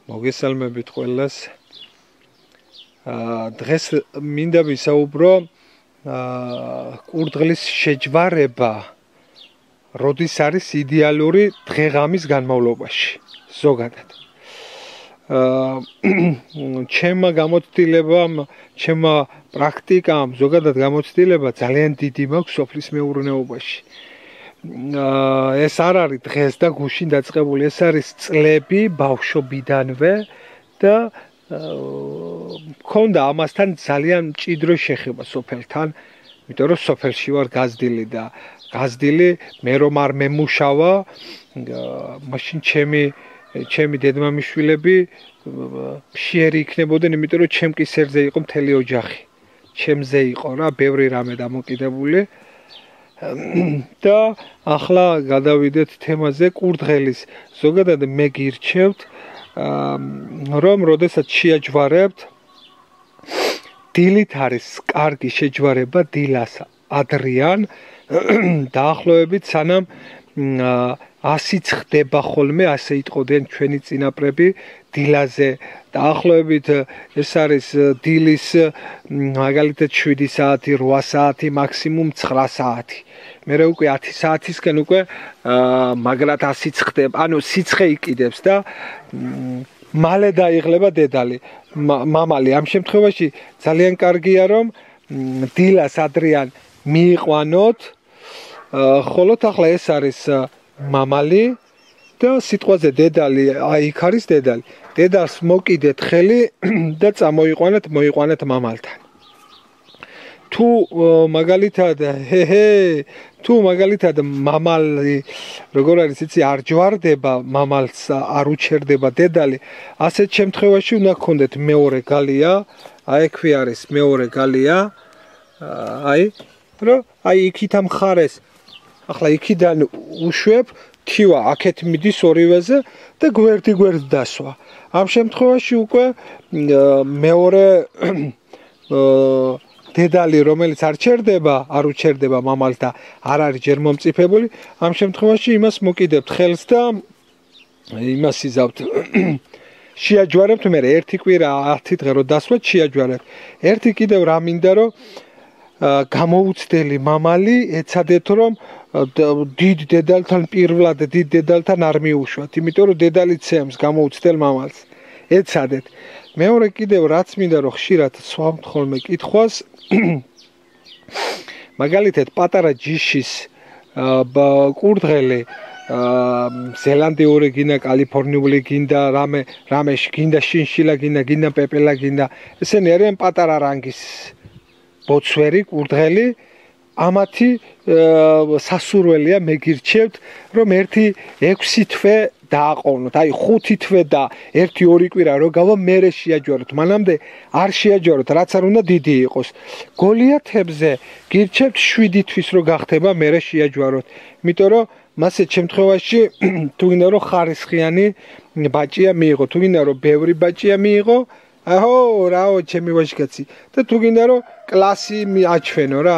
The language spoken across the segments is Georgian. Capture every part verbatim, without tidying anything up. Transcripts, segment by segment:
მოგესალმებით ყველას. დღეს მინდა ვისაუბრო კურდღლის შეჯვარება, როდის არის იდეალური დღეღამის განმავლობაში, ზოგადად. ჩემმა გამოცდილებამ, ჩემმა პრაქტიკამ, ზოგადად გამოცდილება ძალიან დიდი მაქვს სოფლის მეურნეობაში. ეს არ არის დღეს და გუშინ დაწყებული, ეს არის წლები ბავშვობიდანვე და მქონდა ამასთან ძალიან მჭიდრო შეხება სოფელთან, იმიტომ რომ სოფელში ვარ გაზრდილი და გაზრდილი მე რომ არ მემუშავა, მაშინ ჩემი ჩემი დედმამიშვილები მშიერი იქნებოდნენ, იმიტომ რომ ჩემ კისერზე იყო მთელი ოჯახი. ჩემზე იყო რა, ბევრი რამე დამოკიდებული. და ახლა გადავიდეთ თემაზე კურდღელის. ზოგადად მე გირჩევთ, რომ როდესაც შეაჯვარებთ, დილით არის კარგი შეჯვარება დილას ადრიან, დაახლოებით სანამ ასიც ხდება ხოლმე, ასე იტყოდნენ ჩვენი წინაპრები დილაზე. დაახლოებით ეს არის დილის მაგალითად შვიდი საათი, რვა საათი, მაქსიმუმ ცხრა საათი. მე უკვე ათი საათისკენ უკვე მაგრად ასიც ხდება, ანუ სიცხე იყიდებს და მალე დაიღლება დედალი, მამალი. ამ შემთხვევაში ძალიან კარგია რომ დილას ადრიან მიიყვანოთ, ხოლო ახლა ეს არის მამალი და სიტყვაზე დედალი, აი იქ არის დედალი. დედალს მოკიდეთ ხელი და წამოიყვანეთ, მოიყვანეთ მამალთან. თუ მაგალითად ჰეჰე თუ მაგალითად მამალი როგორ არის იცი არ ჯვარდება, მამალს არ უჩერდება დედალი, ასეთ შემთხვევაში უნდა გქონდეთ მეორე გალია, აი ექვე არის მეორე გალია, აი რომ აი იქით ამხარეს, ახლა იქიდან უშვებ, თივა აქეთ მიდის ორივეზე და გვერდი გვერდ დასვა. ამ შემთხვევაში უკვე მეორე დედალი, რომელიც არ ჩერდება, არ უჩერდება მამალს და არ არის ჯერ მომწიფებული, ამ შემთხვევაში იმას მოკიდებთ ხელს და იმას იზავთ. შეაჯვარებთ, მე ერთი კვირა ათი დღე რო დასვათ, შეაჯვარებთ. ერთი კიდევ რა მინდა რომ გამოუცდელი მამალი ეცადეთ რომ დიდ დედალთან პირველად დიდ დედალთან არ მიუშვათ, იმიტომ რომ დედალი ცემს გამოუცდელ მამალს. ეცადეთ. მეორე კიდევ რაც მინდა რომ ხშირად სვამთ ხოლმე კითხვას, მაგალითად პატარა ჯიშის კურდღელი, ზელანდიური გინდა, კალიფორნიული გინდა, რამე რამეში გინდა, შინშილა გინდა, გინდა პეპელა გინდა, ესენი არიან პატარა რანგის ბოცვერი კურდღელი. ამათი სასურველია, მე გირჩევთ რომ ერთი ექვსი თვე დააყოვნოთ, აი ხუთი თვე და ერთი ორი კვირა რო გავა, მერე შეაჯვაროთ, მანამდე არ შეაჯვაროთ, რაც არ უნდა დიდი იყოს. გოლიათებზე გირჩევთ შვიდი თვის რო გახდება, მერე შეაჯვაროთ, იმიტომ რომ მასეთ შემთხვევაში თუ გინდა რომ ხარისხიანი ბაჭია მიიღო, თუ გინდა რომ ბევრი ბაჭია მიიღო, აჰო რაო ჩემი ვაჟკაცი, და თუ გინდა რომ კლასი მიაჩვენო რა.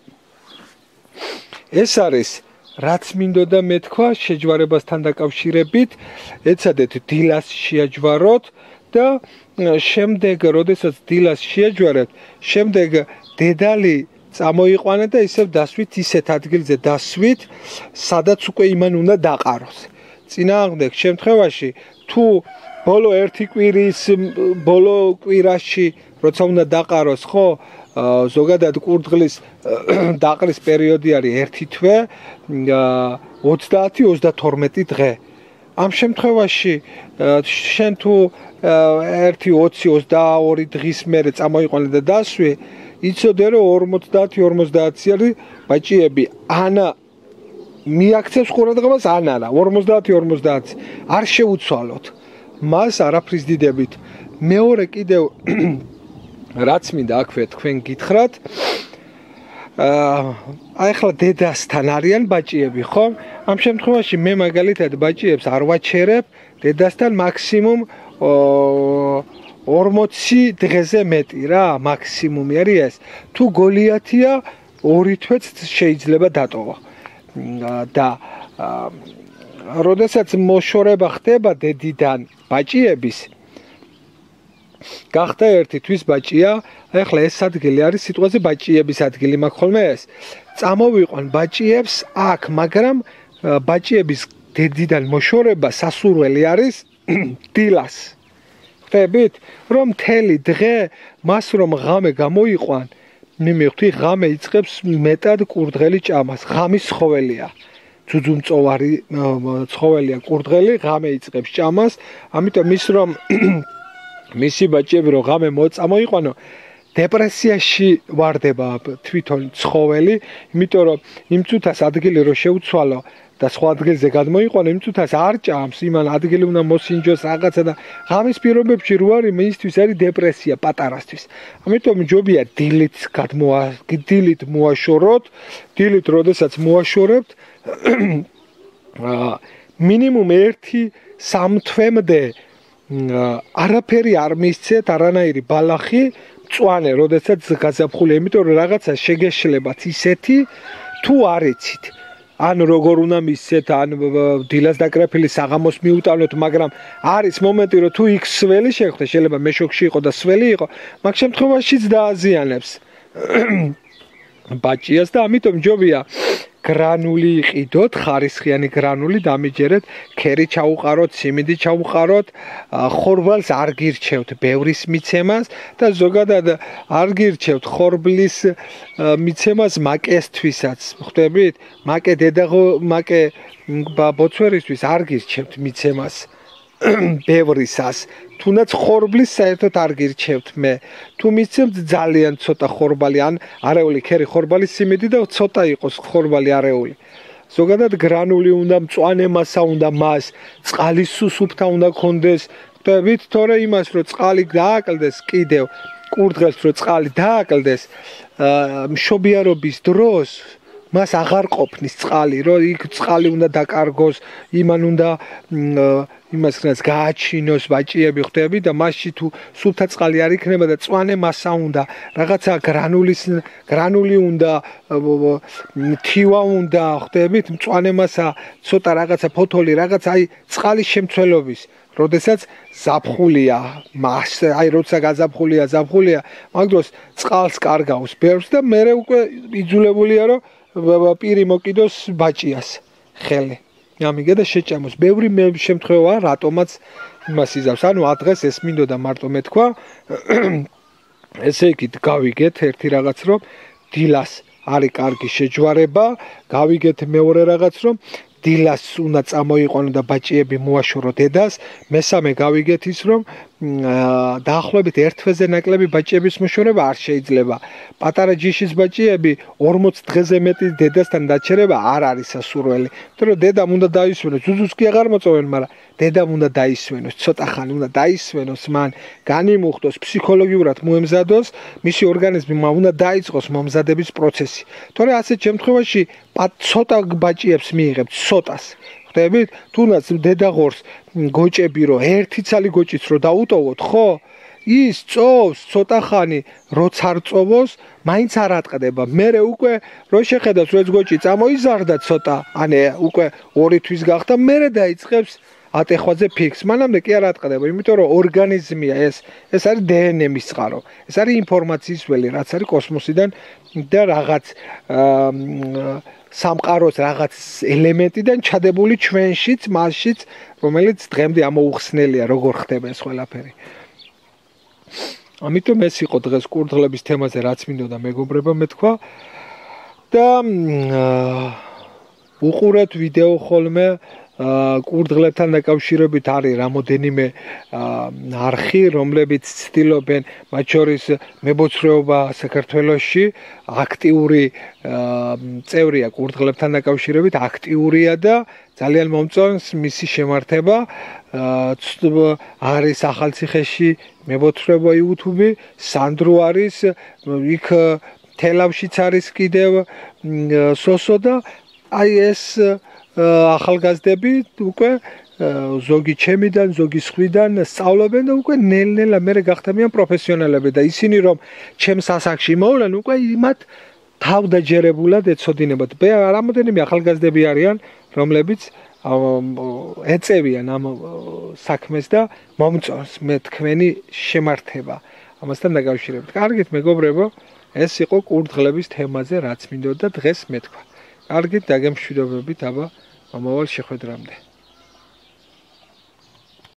ეს არის რაც მინდოდა მეთქვა შეჯვარებასთან დაკავშირებით, ეცადეთ დილას შეაჯვაროთ და შემდეგ, როდესაც დილას შეაჯვარებთ, შემდეგ დედალი წამოიყვანეთ და ისევ დასვით ისეთ ადგილზე დასვით, სადაც უკვე იმან უნდა დაყაროს. წინააღმდეგ შემთხვევაში, თუ ბოლო ერთი კვირის, ბოლო კვირაში, როცა უნდა დაყაროს, ხო, ზოგადად კურდღლის დაყრის პერიოდი არის ერთი თვე, ოცდაათი ოცდათორმეტი დღე. ამ შემთხვევაში შენ თუ ერთი ოცი ოცდაორი დღის მერე წამოიყვანე და დასვი, იცოდე რომ ორმოცდაათი ორმოცდაათი არის ბაჭიები, ანა მიაქცევს ყურადღებას, ან არა, ორმოცდაათი ორმოცდაათი არ შეუცვალოთ. მას არაფრის დიდებით. მეორე კიდევ რაც მინდა აქვე თქვენ გითხრათ, აი ახლა დედასთან არიან ბაჭიები, ხო? ამ შემთხვევაში მე მაგალითად ბაჭიებს არ ვაჩერებ, დედასთან მაქსიმუმ ორმოცი დღეზე მეტი რა, მაქსიმუმი არის ეს. თუ გოლიათია, ორი თვეც შეიძლება დატოვა. და როდესაც მოშორება ხდება დედიდან ბაჭიების, გახდა ერთი თვის ბაჭია, ახლა ეს ადგილი არის სიტყვაზე ბაჭიების ადგილი მაქვს ხოლმე ეს. წამოვიყვან ბაჭიებს აქ, მაგრამ ბაჭიების დედიდან მოშორება სასურველი არის დილას. ხვდებით, რომ მთელი დღე მას რომ ღამე გამოიყვან, მიმივხვდი ღამე იწყებს მეტად კურდღელი ჭამას, ღამის ცხოველია. ძუძუმწოვარი ცხოველია კურდღელი, ღამე იწყებს ჭამას, ამიტომ ის რომ მისი ბაჭიები რომ ღამე მოწამოიყვანო, დეპრესიაში ვარდება თვითონ ცხოველი, იმიტომ რომ იმ წუთას ადგილი რო შეუცვალო და სხვა ადგილზე გადმოიყვანო, იმ წუთას არ ჭამს, იმან ადგილი უნდა მოსინჯოს რაღაცა და ღამის პირობებში რო არის, მისთვის არის დეპრესია პატარასთვის. ამიტომ ჯობია დილით გადმოა, დილით მოაშოროთ, დილით როდესაც მოაშორებთ, მინიმუმ ერთი სამ თვემდე არაფერი არ მისცეთ, არანაირი ბალახი, მწვანე, როდესაც გაზაფხულია, იმიტომ რომ რაღაცა შეგეშლებათ ისეთი, თუ არ იცით. ან როგორ უნდა მისცეთ, ან დილას დაკრეფილი საღამოს მიუტანოთ, მაგრამ არის მომენტი, რომ თუ იქ სველი შეხვდე, შეიძლება მეშოქში იყო და სველი იყო, მაგ შემთხვევაშიც დააზიანებს ბაჭიას და ამიტომ ჯობია გრანული იყიდოთ, ხარისხიანი გრანული დამიჯერეთ, ქერი ჩაუყაროთ, სიმინდი ჩაუყაროთ, ხორბალს არ გირჩევთ ბევრის მიცემას და ზოგადად არ გირჩევთ ხორბლის მიცემას მაკესთვისაც, ხვდებით? მაკე დედაღო, მაკე ბოცვერისთვის არ გირჩევთ მიცემას ბევრისას. თუნდაც ხორბლის საერთოდ არ გირჩევთ მე. თუ მიცემთ ძალიან ცოტა ხორბალი, ან არეული ქერი ხორბალის სიმინდი და ცოტა იყოს ხორბალი არეული. ზოგადად გრანული უნდა, მწვანე მასა უნდა მას, წყალის სუსუფთა უნდა კონდეს. ხვდებით, თორე იმას რომ წყალი დააკლდეს კიდევ, კურდღელს რომ წყალი დააკლდეს, მშობიარობის დროს მას აღარ ყოფნის წყალი, რომ იქ წყალი უნდა დაკარგოს, იმან უნდა იმას რაც გააჩინოს ბაჭიები, ხვდები და მასში თუ სუფთა წყალი არ იქნება და მწვანე მასა უნდა, რაღაცა გრანულის გრანული უნდა, თივა უნდა, ხვდებით, მწვანე მასა, ცოტა რაღაცა ფოთოლი, რაღაცა აი წყალის შემცველობის, როდესაც ზაფხულია, მას აი როცა გაზაფხულია, ზაფხულია, მაგ დროს წყალს კარგავს ბევრს და მე უკვე იძულებულია რომ პირი მოკიდოს ბაჭიას ხელი. ამიგე და შეჭამოს. ბევრი შემთხვევაა, რატომაც იმას იზავს. ანუ დღეს ეს მინდოდა მარტო მეთქვა. ესე იგი გავიგეთ ერთი რაღაც რომ დილას არის კარგი შეჯვარება, გავიგეთ მეორე რაღაც რომ დილას უნდა წამოიყვანო და ბაჭიები მოაშორო დედას. მესამე გავიგეთ ის რომ დაახლოებით ერთ თვეზე ნაკლები ბაჭიების მოშორება არ შეიძლება. პატარა ჯიშის ბაჭიები ორმოც დღეზე მეტი დედასთან დაჩერება არ არის სასურველი. იმიტომ რომ დედამ უნდა დაისვენოს, ძუძუს კი აღარ მოწოვენ, მაგრამ დედამ უნდა დაისვენოს, ცოტა ხანი უნდა დაისვენოს, მან განიმუხტოს, ფსიქოლოგიურად მოემზადოს, მისი ორგანიზმი უნდა დაიწყოს მომზადების პროცესი. თორე ასეთ შემთხვევაში ცოტა ბაჭიებს მიიღებთ, ცოტას. ხვდებით? თუნდაც დედაღორს გოჭები რომ ერთი ცალი გოჭიც რო დაუტოვოთ, ხო? ის წოვს ცოტა ხანი, როც არ წოვოს, მაინც არ ატყდება. მერე უკვე რო შეხედავს, რომ ეს გოჭი წამოიზარდა ცოტა, ανε უკვე ორი თვის გახდა, მერე დაიწყებს ატეხვაზე ფიქს. მანამდე კი არ ატყდება, იმიტომ რომ ორგანიზმია ეს, ეს არის დე ენ ემის წყარო. ეს არის ინფორმაციის ველი, რაც არის კოსმოსიდან და რაღაც სამყაროს რაღაც ელემენტიდან ჩადებული ჩვენშიც, მასშიც, რომელიც დღემდე ამოუხსნელია, როგორ ხდება ეს ყველაფერი. ამიტომ ეს იყო დღეს კურდღლების თემაზე, რაც მინდოდა მეგობრებო მეთქვა და უყურეთ ვიდეო ხოლმე კურდღლებთან დაკავშირებით არის რამოდენიმე არხი, რომლებიც ცდილობენ მათ შორის მებოცრეობა საქართველოში აქტიური წევრია კურდღლებთან დაკავშირებით, აქტიურია და ძალიან მომწონს მისი შემართება. არის ახალციხეში მებოცრეობა YouTube, სანდრო არის, იქ თელავშიც არის კიდევ სოსო და აი ეს ახალგაზრდები უკვე ზოგი ჩემიდან, ზოგი სხვიდან სწავლობენ და უკვე ნელ-ნელა მერე გახდებიან პროფესიონალები და ისინი რომ ჩემს ასაკში მოვლენ, უკვე იმათ თავდაჯერებულად ეცოდინებათ. რამოდენიმე ახალგაზრდები არიან, რომლებიც ეწევიან ამ საქმეს და მომწონს მე თქვენი შემართება ამასთან დაკავშირებით. კარგით მეგობრებო, ეს იყო კურდღლების თემაზე რაც მინდოდა დღეს მეთქვა. კარგით, დაგემშვიდობებით აბა მომავალ შეხვედრამდე.